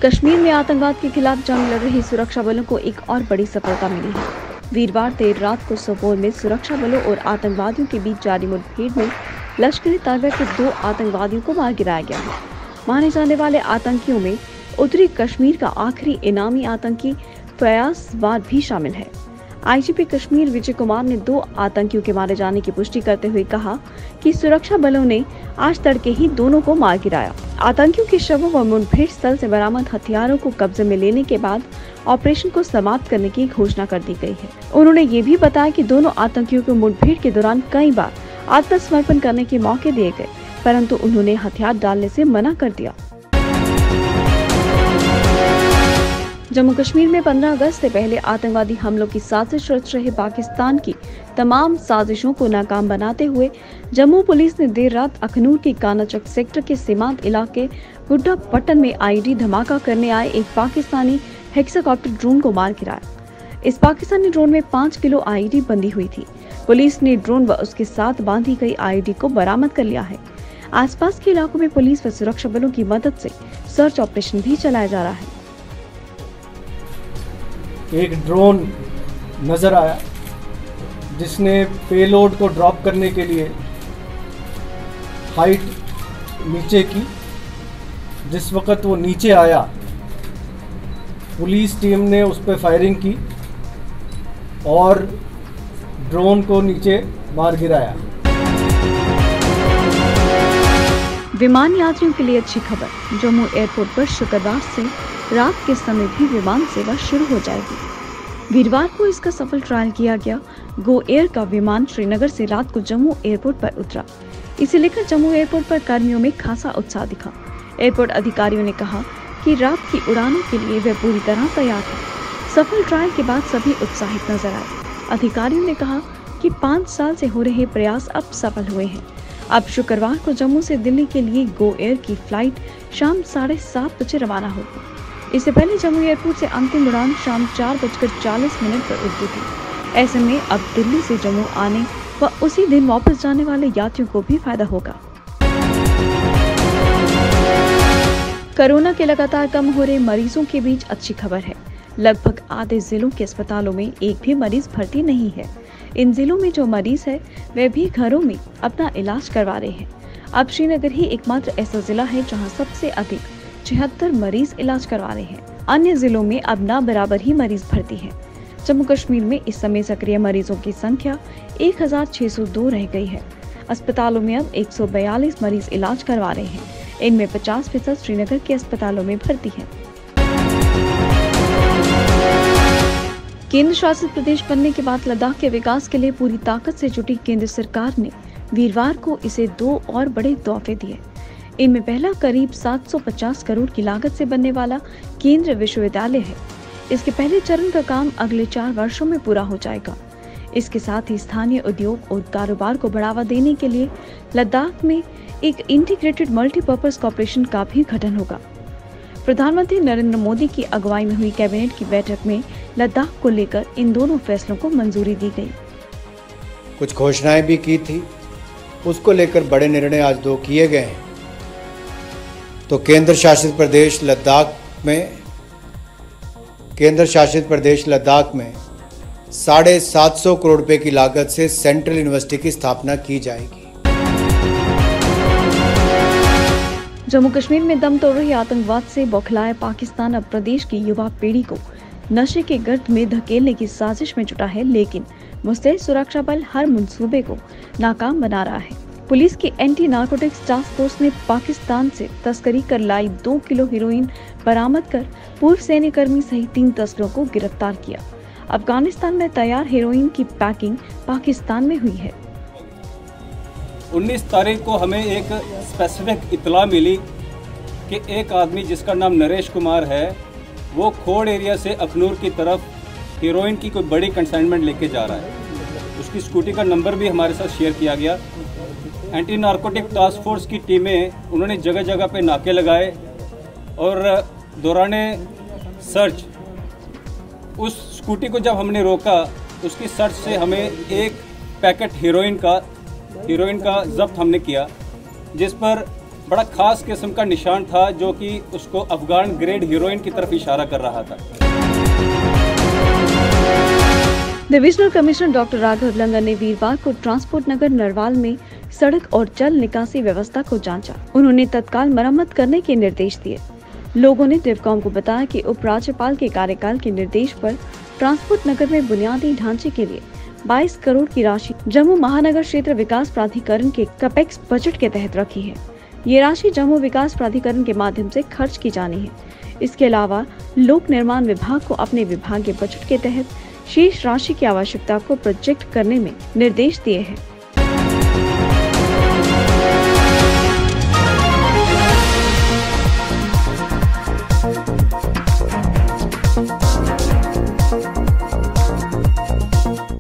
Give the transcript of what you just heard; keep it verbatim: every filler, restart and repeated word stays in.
कश्मीर में आतंकवाद के खिलाफ जंग लड़ रहे सुरक्षा बलों को एक और बड़ी सफलता मिली है। वीरवार देर रात को सोपोर में सुरक्षा बलों और आतंकवादियों के बीच जारी मुठभेड़ में लश्कर तैयबा के दो आतंकवादियों को मार गिराया गया है। माने जाने वाले आतंकियों में उत्तरी कश्मीर का आखिरी इनामी आतंकी फयाज वार भी शामिल है। आईजीपी कश्मीर विजय कुमार ने दो आतंकियों के मारे जाने की पुष्टि करते हुए कहा कि सुरक्षा बलों ने आज तड़के ही दोनों को मार गिराया। आतंकियों के शवों व मुठभेड़ स्थल से बरामद हथियारों को कब्जे में लेने के बाद ऑपरेशन को समाप्त करने की घोषणा कर दी गई है। उन्होंने ये भी बताया कि दोनों आतंकियों को मुठभेड़ के दौरान कई बार आत्मसमर्पण करने के मौके दिए गए, परंतु उन्होंने हथियार डालने से मना कर दिया। जम्मू कश्मीर में पंद्रह अगस्त से पहले आतंकवादी हमलों की साजिश रच रहे पाकिस्तान की तमाम साजिशों को नाकाम बनाते हुए जम्मू पुलिस ने देर रात अखनूर के कानाचक सेक्टर के सीमांत इलाके गुड्डा पट्टन में आईडी धमाका करने आए एक पाकिस्तानी हेक्साकॉप्टर ड्रोन को मार गिराया। इस पाकिस्तानी ड्रोन में पाँच किलो आईडी बंधी हुई थी। पुलिस ने ड्रोन व उसके साथ बांधी गई आईडी को बरामद कर लिया है। आसपास के इलाकों में पुलिस व सुरक्षा बलों की मदद से सर्च ऑपरेशन भी चलाया जा रहा है। एक ड्रोन नज़र आया जिसने पेलोड को ड्रॉप करने के लिए हाइट नीचे की। जिस वक़्त वो नीचे आया, पुलिस टीम ने उस पर फायरिंग की और ड्रोन को नीचे मार गिराया। विमान यात्रियों के लिए अच्छी खबर। जम्मू एयरपोर्ट पर शुक्रवार से रात के समय भी विमान सेवा शुरू हो जाएगी। वीरवार को इसका सफल ट्रायल किया गया। गो एयर का विमान श्रीनगर से रात को जम्मू एयरपोर्ट पर उतरा। इसे लेकर जम्मू एयरपोर्ट पर कर्मियों में खासा उत्साह दिखा। एयरपोर्ट अधिकारियों ने कहा कि रात की उड़ानों के लिए वे पूरी तरह तैयार हैं। सफल ट्रायल के बाद सभी उत्साहित नजर आए। अधिकारियों ने कहा कि पाँच साल से हो रहे प्रयास अब सफल हुए हैं। अब शुक्रवार को जम्मू से दिल्ली के लिए गो एयर की फ्लाइट शाम साढ़े सात बजे रवाना होगी। इससे पहले जम्मू एयरपोर्ट से अंतिम उड़ान शाम चार बजकर चालीस मिनट पर उड़ती थी। ऐसे में अब दिल्ली से जम्मू आने व उसी दिन वापस जाने वाले यात्रियों को भी फायदा होगा। कोरोना के लगातार कम हो रहे मरीजों के बीच अच्छी खबर है। लगभग आधे जिलों के अस्पतालों में एक भी मरीज भर्ती नहीं है। इन जिलों में जो मरीज है वे भी घरों में अपना इलाज करवा रहे हैं। अब श्रीनगर ही एकमात्र ऐसा जिला है जहां सबसे अधिक छिहत्तर मरीज इलाज करवा रहे हैं। अन्य जिलों में अब ना बराबर ही मरीज भर्ती हैं। जम्मू कश्मीर में इस समय सक्रिय मरीजों की संख्या एक हजार छह सौ दो रह गई है। अस्पतालों में अब एक सौ बयालीस मरीज इलाज करवा रहे हैं। इनमें पचास फीसद श्रीनगर के अस्पतालों में भर्ती है। केंद्र शासित प्रदेश बनने के बाद लद्दाख के विकास के लिए पूरी ताकत से जुटी केंद्र सरकार ने वीरवार को इसे दो और बड़े तोहफे दिए। इनमें पहला करीब सात सौ पचास करोड़ की लागत से बनने वाला केंद्रीय विश्वविद्यालय है। इसके पहले चरण का काम अगले चार वर्षों में पूरा हो जाएगा। इसके साथ ही स्थानीय उद्योग और कारोबार को बढ़ावा देने के लिए लद्दाख में एक इंटीग्रेटेड मल्टीपर्पज कॉर्पोरेशन का भी गठन होगा। प्रधानमंत्री नरेंद्र मोदी की अगुवाई में हुई कैबिनेट की बैठक में लद्दाख को लेकर इन दोनों फैसलों को मंजूरी दी गई। कुछ घोषणाएं भी की थी, उसको लेकर बड़े निर्णय आज दो किए गए हैं। तो केंद्र शासित प्रदेश लद्दाख में केंद्र शासित प्रदेश लद्दाख में साढ़े सात सौ करोड़ रुपए की लागत से सेंट्रल यूनिवर्सिटी की स्थापना की जाएगी। जम्मू कश्मीर में दम तोड़ रहे आतंकवाद से बौखलाया पाकिस्तान अब प्रदेश की युवा पीढ़ी को नशे के गर्त में धकेलने की साजिश में जुटा है, लेकिन मुस्तैद सुरक्षा बल हर मंसूबे को नाकाम बना रहा है। पुलिस की एंटी नार्कोटिक्स टास्क फोर्स ने पाकिस्तान से तस्करी कर लाई दो किलो हेरोइन बरामद कर पूर्व सैन्यकर्मी सहित तीन तस्करों को गिरफ्तार किया। अफगानिस्तान में तैयार हेरोइन की पैकिंग पाकिस्तान में हुई है। उन्नीस तारीख को हमें एक स्पेसिफिक इतला मिली कि एक आदमी जिसका नाम नरेश कुमार है, वो खोड़ एरिया से अखनूर की तरफ हीरोइन की कोई बड़ी कंसाइनमेंट लेके जा रहा है। उसकी स्कूटी का नंबर भी हमारे साथ शेयर किया गया। एंटी नार्कोटिक टास्क फोर्स की टीमें उन्होंने जगह जगह पे नाके लगाए और दौराने सर्च उस स्कूटी को जब हमने रोका, उसकी सर्च से हमें एक पैकेट हीरोइन का हीरोइन का जब्त हमने किया, जिस पर बड़ा खास किस्म का निशान था जो कि उसको अफगान ग्रेड हीरोइन की तरफ इशारा कर रहा था। Divisional commissioner doctor Raghav Langar ने वीरवार को ट्रांसपोर्ट नगर नरवाल में सड़क और जल निकासी व्यवस्था को जांचा। उन्होंने तत्काल मरम्मत करने के निर्देश दिए। लोगों ने डिवकॉम को बताया कि उपराज्यपाल के कार्यकाल के निर्देश पर ट्रांसपोर्ट नगर में बुनियादी ढांचे के लिए बाईस करोड़ की राशि जम्मू महानगर क्षेत्र विकास प्राधिकरण के कैपेक्स बजट के तहत रखी है। ये राशि जम्मू विकास प्राधिकरण के माध्यम से खर्च की जानी है। इसके अलावा लोक निर्माण विभाग को अपने विभागीय बजट के तहत शेष राशि की आवश्यकता को प्रोजेक्ट करने में निर्देश दिए हैं।